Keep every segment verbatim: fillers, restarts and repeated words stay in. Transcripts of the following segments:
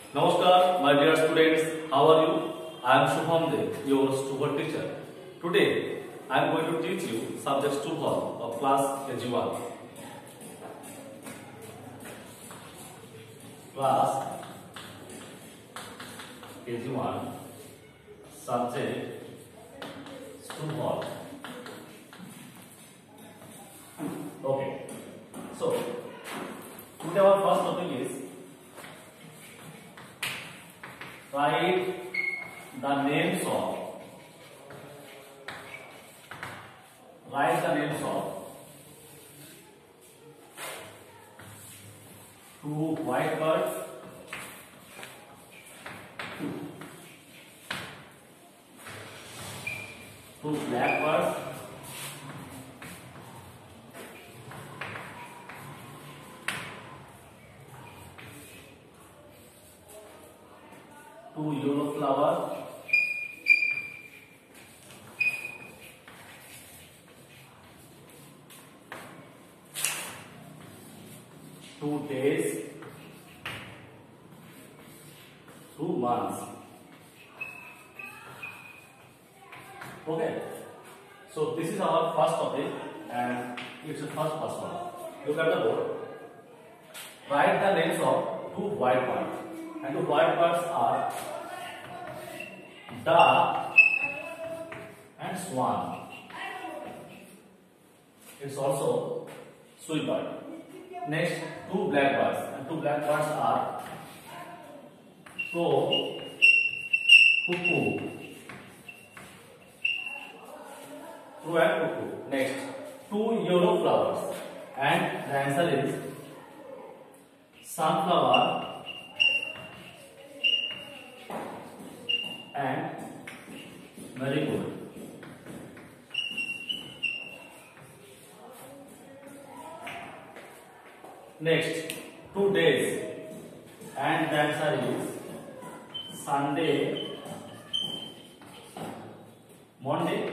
Namaskar, my dear students. How are you? I am Shubham Dev, your super teacher. Today, I am going to teach you subject two of class K G one. Class K G one subject two. Okay. So, today our first topic is write the names of write the names of two white birds, two black birds, two yellow flowers, two days, two months. Okay, so this is our first topic and it's the first first one. Look at the board. Write the names of two white birds, and two white birds are duck and swan. It's also sweet bird. Next, two black birds, and two black birds are crow, cuckoo, crow and cuckoo. Next, two yellow flowers, and the answer is sunflower and marigold. Next, two days, and the answer is Sunday, Monday.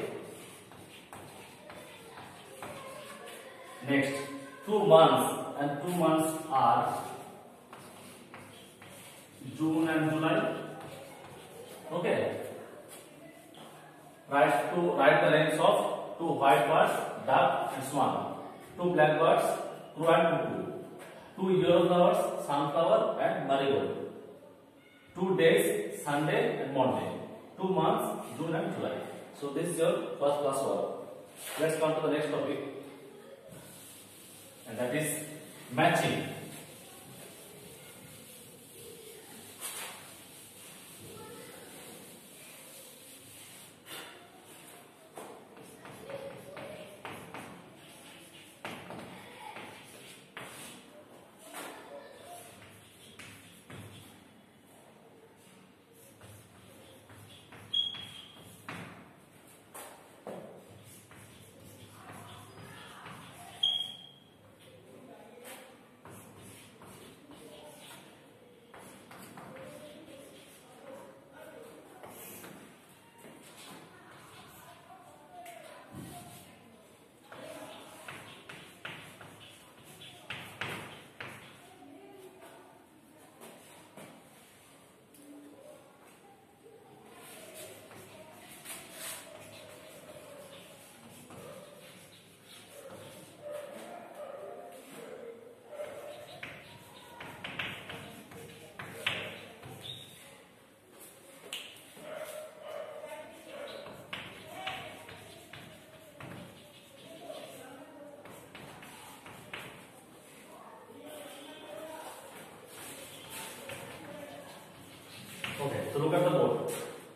Next, two months, and two months are June and July. Okay. Write to write the names of two white birds, duck and swan. Two black birds, crow and cuckoo. Two yellow flowers, sunflower and marigold. Two days, Sunday and Monday. Two months, June and July. So this is your first class work. Let's come to the next topic, and that is matching. Okay, so look at the board.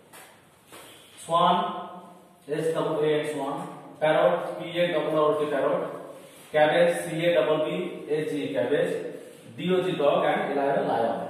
Swan, S W A N swan. Parrot, P A double R T parrot. Cabbage, C A double B A G cabbage. D O G dog and lion lion.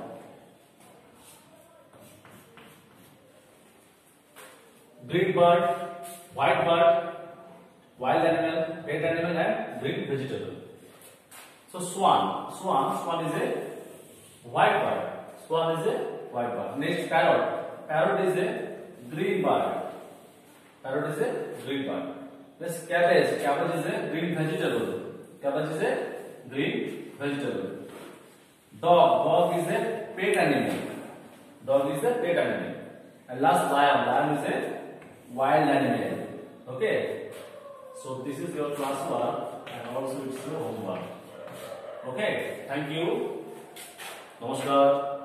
Green bird, white bird, wild animal, pet animal and green vegetable. So swan, swan, swan is a white bird. Swan is a white bird. Next, parrot. Parrot is a green bird. Parrot is a green bird. Next, cabbage. Cabbage is a green vegetable. Cabbage is a green vegetable. Dog. Dog is a pet animal. Dog is a pet animal. And last, lion. Lion is a wild animal. Okay. So this is your class work and also it's your homework. Okay. Thank you. Namaskar.